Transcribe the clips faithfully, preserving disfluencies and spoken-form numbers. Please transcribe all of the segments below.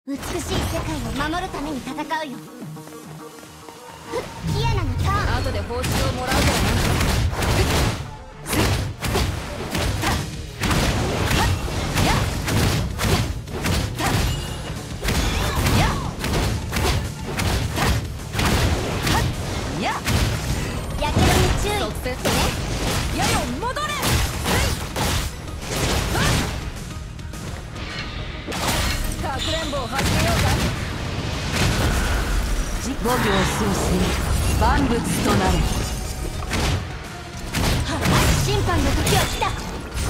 美しい世界を守るために戦うよ。キアナのターン。 後で報酬をもらうからな。 やけどに注意。 特設ね。やよ戻れ。かくれんぼを始めようか。 五行創生万物となれ。 審判の時は来た。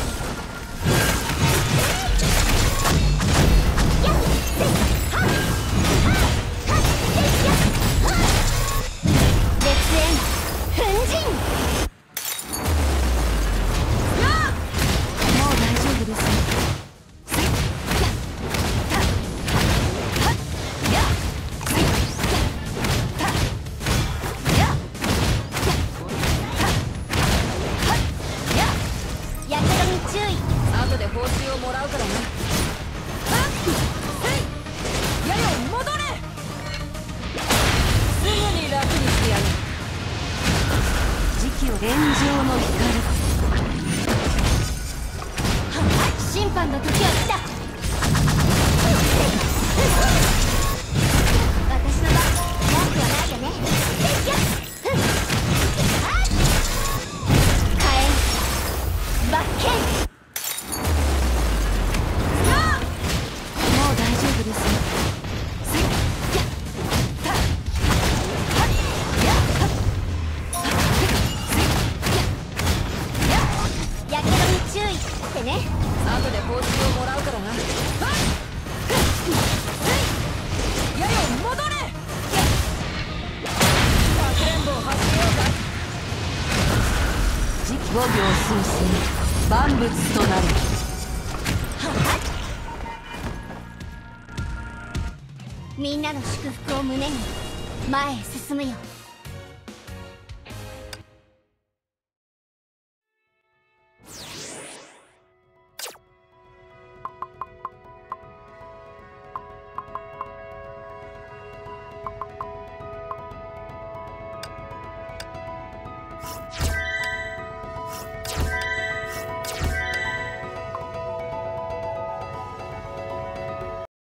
後で報酬をもらうからな。やよ戻れ。すぐに楽にしてやる。 時期を炎上の光。 審判の時は来た。私の番文句はないよね。火炎罰剣。ね、 後で報酬をもらうからな。やよ戻れ。かくれんぼを始めようか。 時期五行創生万物となる。 みんなの祝福を胸に前へ進むよ。